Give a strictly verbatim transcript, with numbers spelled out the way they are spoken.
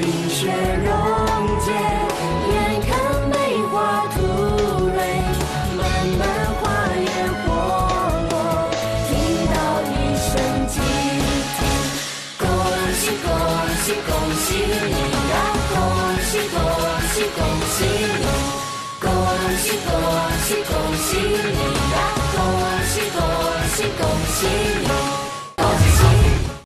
冰雪溶解，眼看梅花吐蕊，漫漫花园活络，听到一声鸡啼，恭喜恭喜恭喜你呀！恭喜恭喜恭喜你！恭喜恭喜恭喜你呀！恭喜恭喜恭喜你！